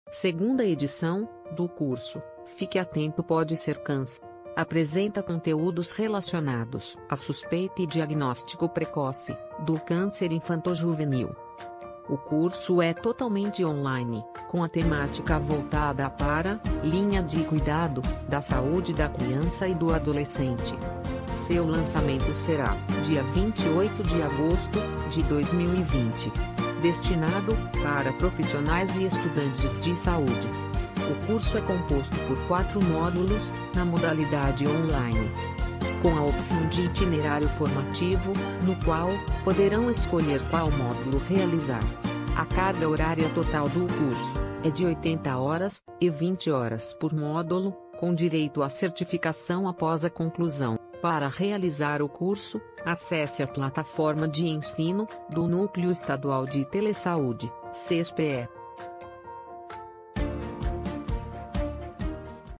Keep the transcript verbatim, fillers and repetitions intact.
Segunda edição do curso Fique Atento Pode Ser Câncer. Apresenta conteúdos relacionados à suspeita e diagnóstico precoce do câncer infanto-juvenil. O curso é totalmente online, com a temática voltada para linha de cuidado da saúde da criança e do adolescente. Seu lançamento será dia vinte e oito de agosto de dois mil e vinte. Destinado para profissionais e estudantes de saúde. O curso é composto por quatro módulos, na modalidade online. Com a opção de itinerário formativo, no qual poderão escolher qual módulo realizar. A carga horária total do curso é de oitenta horas e vinte horas por módulo, com direito à certificação após a conclusão. Para realizar o curso, acesse a plataforma de ensino do Núcleo Estadual de Telesaúde, C E S P E.